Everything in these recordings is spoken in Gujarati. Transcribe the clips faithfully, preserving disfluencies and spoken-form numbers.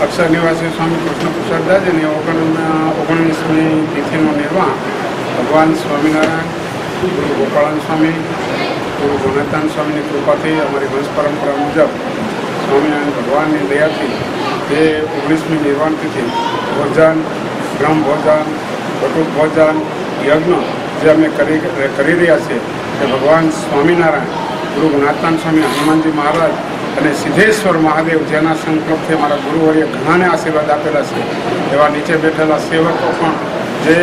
અક્ષર નિવાસી સ્વામી કૃષ્ણપ્રસાદ દાસજીની ઓગણ ઓગણીસમી તિથિનો નિર્વાહ ભગવાન સ્વામિનારાયણ, ગુરુ ગોપાળાન સ્વામી, ગુરુ ગુણાતાન સ્વામીની કૃપાથી અમારી વંશ પરંપરા મુજબ સ્વામિનારાયણ ભગવાનની દયાથી તે ઓગણીસમી નિર્વાણ તિથિ ભોજન, બ્રહ્મ ભોજન, બટુક ભોજન, યજ્ઞ જે અમે કરી કરી રહ્યા છીએ તે ભગવાન સ્વામિનારાયણ, ગુરુ ગુણાતાન સ્વામી, હનુમાનજી મહારાજ અને સિદ્ધેશ્વર મહાદેવ જેના સંકલ્પથી મારા ગુરુવર્ય ઘણાને આશીર્વાદ આપેલા છે એવા નીચે બેઠેલા સેવકો પણ જે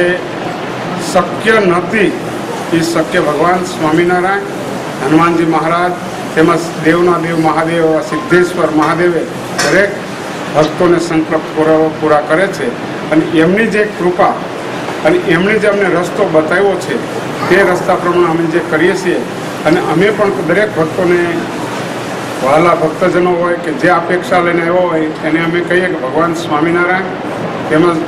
શક્ય નથી એ શક્ય ભગવાન સ્વામિનારાયણ, હનુમાનજી મહારાજ તેમજ દેવના દેવ મહાદેવ એવા સિદ્ધેશ્વર મહાદેવે દરેક ભક્તોને સંકલ્પ પૂરા પૂરા કરે છે. અને એમની જે કૃપા અને એમણે જે અમને રસ્તો બતાવ્યો છે તે રસ્તા પ્રમાણે અમે જે કરીએ છીએ અને અમે પણ દરેક ભક્તોને વહાલા ભક્તજનો હોય કે જે અપેક્ષા લઈને આવ્યો હોય એને અમે કહીએ કે ભગવાન સ્વામિનારાયણ તેમજ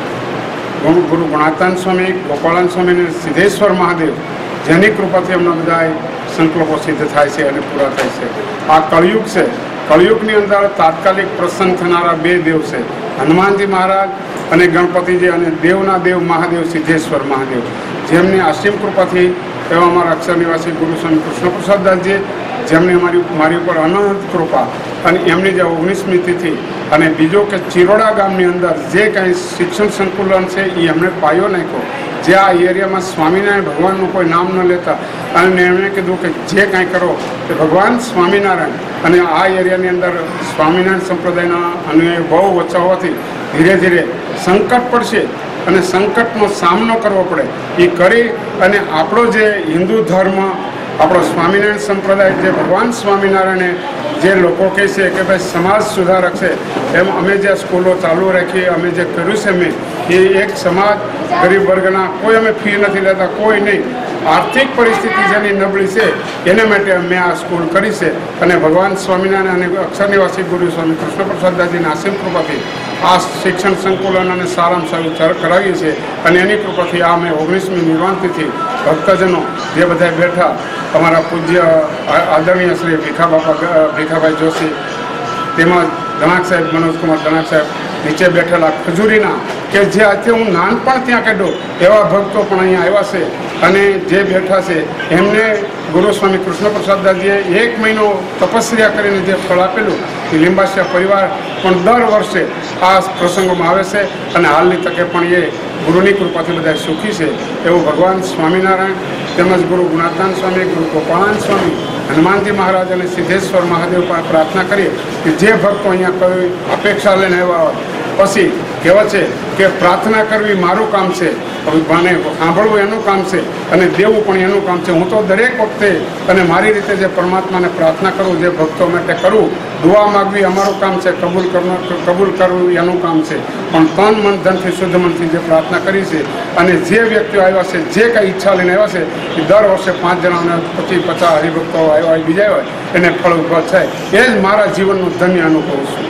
ગુરુ ગુરુ ગુણાતાન સ્વામી, ગોપાળાન સ્વામી અને સિદ્ધેશ્વર મહાદેવ જેની કૃપાથી એમના બધા સંકલ્પો સિદ્ધ થાય છે અને પૂરા થાય છે. આ કળિયુગ છે. કળિયુગની અંદર તાત્કાલિક પ્રસન્ન થનારા બે દેવ છે, હનુમાનજી મહારાજ અને ગણપતિજી અને દેવના દેવ મહાદેવ સિદ્ધેશ્વર મહાદેવ, જેમની અસીમ કૃપાથી એવા અમારા અક્ષર નિવાસી ગુરુ સ્વામી કૃષ્ણપ્રસાદ દાસજી જેમની અમારી મારી ઉપર અનંત કૃપા અને એમની જે ઓગણીસમી તિથિ અને બીજો કે ચિરોડા ગામની અંદર જે કાંઈ શિક્ષણ સંકુલન છે એ એમણે પાયો નાખ્યો, જે આ એરિયામાં સ્વામિનારાયણ ભગવાનનું કોઈ નામ ન લેતા અને એમણે કીધું કે જે કાંઈ કરો તે ભગવાન સ્વામિનારાયણ. અને આ એરિયાની અંદર સ્વામિનારાયણ સંપ્રદાયના અનુયાયી બહુ ઓછા હોવાથી ધીરે ધીરે સંકટ પડશે અને સંકટનો સામનો કરવો પડે એ કરી અને આપણો જે હિન્દુ ધર્મ, આપણો સ્વામિનારાયણ સંપ્રદાય જે ભગવાન સ્વામિનારાયણે જે લોકો કહે છે કે ભાઈ સમાજ સુધારક છે, એમ અમે જે સ્કૂલો ચાલુ રાખી અમે જે કર્યું છે મેં એ એક સમાજ ગરીબ વર્ગના કોઈ અમે ફી નથી લેતા, કોઈ નહીં, આર્થિક પરિસ્થિતિ જેની નબળી છે એને માટે મેં આ સ્કૂલ કરી છે. અને ભગવાન સ્વામિનારાયણ અને અક્ષર નિવાસી ગુરુ સ્વામી કૃષ્ણપ્રસાદ દાસજીના અસીમ કૃપાથી આ શિક્ષણ સંકુલન અને સારામાં સારું કરાવીએ છીએ. અને એની કૃપાથી આ મેં ઓગણીસમી નિર્વાણ તિથિ ભક્તજનો જે બધા બેઠા અમારા પૂજ્ય આદરણીય શ્રી ભીખા બાપા ભીખાભાઈ જોશી તેમજ દણાક સાહેબ મનોજકુમાર દણાક સાહેબ, નીચે બેઠેલા ખજૂરીના કે જે અત્યારે હું નાનપણ ત્યાં કાઢ્યો એવા ભક્તો પણ અહીંયા આવ્યા છે. અને જે બેઠા છે એમને ગુરુ સ્વામી કૃષ્ણપ્રસાદ દાસજીએ એક મહિનો તપસ્યા કરીને જે ફળ આપેલું એ લીંબાસિયા પરિવાર પણ દર વર્ષે આ પ્રસંગોમાં આવે છે અને હાલની તકે પણ એ ગુરુની કૃપાથી બધા સુખી છે. એવું ભગવાન સ્વામિનારાયણ તેમજ ગુરુ ગુણાતાન સ્વામી, ગુરુ ગોપાળાન સ્વામી, હનુમાનજી મહારાજ અને સિદ્ધેશ્વર મહાદેવ પર પ્રાર્થના કરીએ કે જે ભક્તો અહીંયા કોઈ અપેક્ષા લઈને આવ્યા હોય પછી કહેવાય છે કે પ્રાર્થના કરવી મારું કામ છે, મને સાંભળવું એનું કામ છે અને દેવું પણ એનું કામ છે. હું તો દરેક વખતે અને મારી રીતે જે પરમાત્માને પ્રાર્થના કરું, જે ભક્તો માટે કરું, દુઆ માગવી અમારું કામ છે, કબૂલ કરવું કબૂલ કરવું એનું કામ છે. પણ તન મન ધનથી શુદ્ધ મનથી જે પ્રાર્થના કરી છે અને જે વ્યક્તિઓ આવ્યા છે જે કાંઈ ઈચ્છા લઈને આવ્યા છે એ દર વર્ષે પાંચ જણાને પચીસ પચાસ હરિભક્તો આવ્યા બીજા હોય એને ફળ ઉભા થાય, એ જ મારા જીવનનું ધન્ય અનુભવ છું.